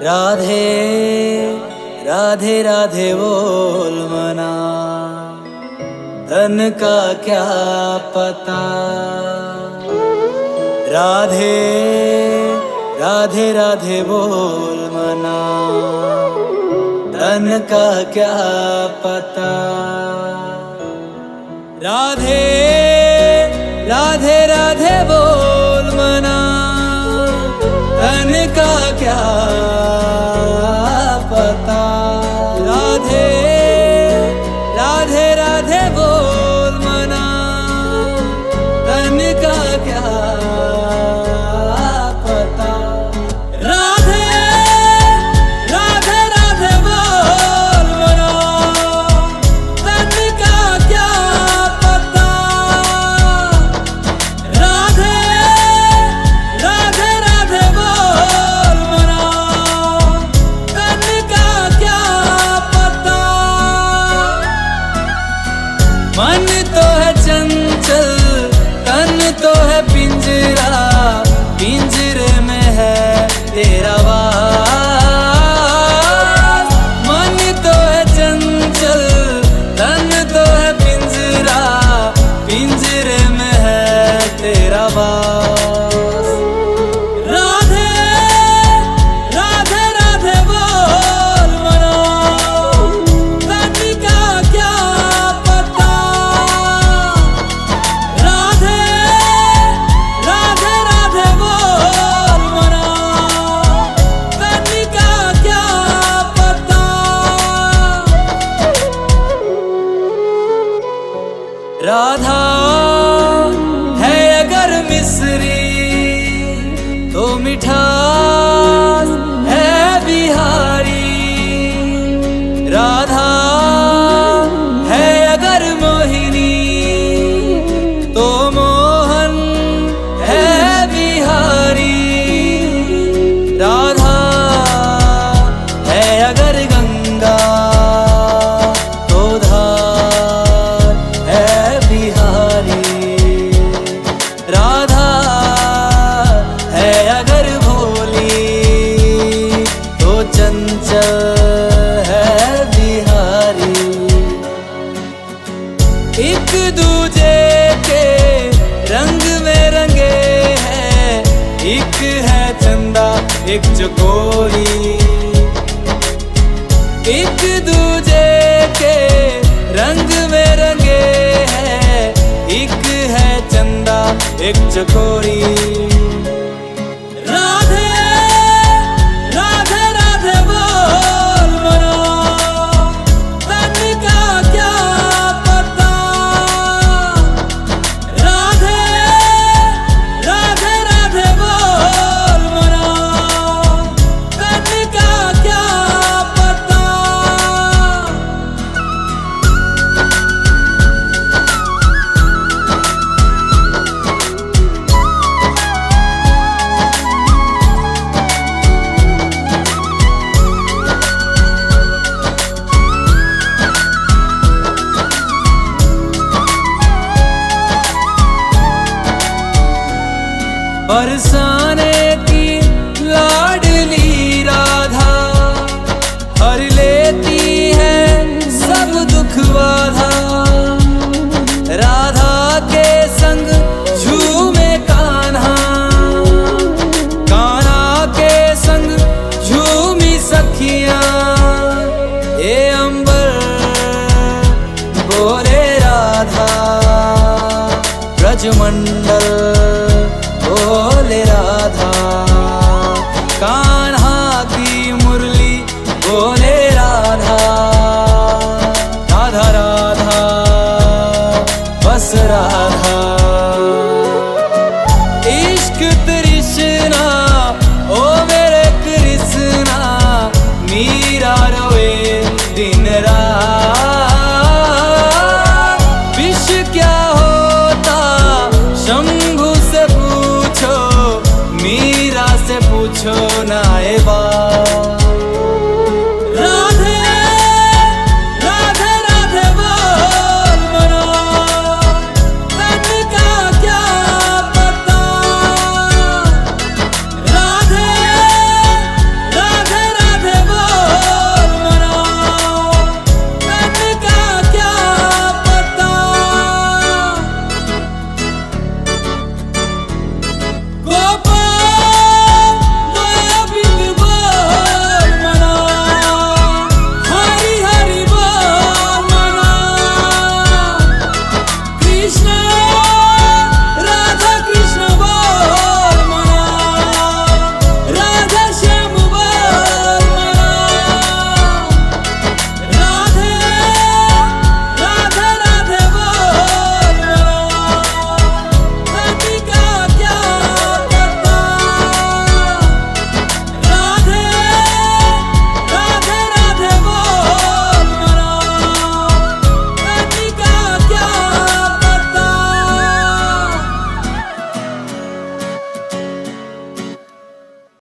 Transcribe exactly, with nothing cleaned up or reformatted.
राधे राधे राधे बोल मना, धन का क्या पता। राधे राधे राधे बोल मना, धन का क्या पता। राधे राधे राधे बोल मना, धन का क्या पता। राधे राधे राधे बोल मना, धन का क्या पता। राधे राधे राधे बोल मना, धन का क्या पता। राधे राधे राधे बोल मना, धन का क्या पता। मन तो है चंचल, तन तो है पिंजरा, पिंजरे में है तेरा वास। मन तो है चंचल, तन तो है पिंजरा, पिंजरे में है तेरा वास। राधे राधे राधे बोल मना, धन का क्या पता। राधे राधे राधे बोल मना, धन का क्या पता। राधा है अगर मिस्री तो मिठास है बिहारी। राधा है अगर मोहिनी तो मोहन है बिहारी। राधा है अगर गंगा तो धार है बिहारी। राधा है अगर भोली तो चंचल है बिहारी। एक दूजे के रंग में रंगे हैं, एक है चंदा एक चकोरी। एक दूजे के रंग में रंगे हैं, एक है चंदा एक चकोरी। राधे राधे राधे बोल मना, धन का क्या पता। राधे राधे राधे बोल मना, धन का क्या पता। बरसाने की लाडली राधा, हर लेती है सब दुख बाधा। राधा के संग झूमे कान्हा, कान्हा के संग झूमी सखियां। ये अंबर बोले राधा ब्रजमंडल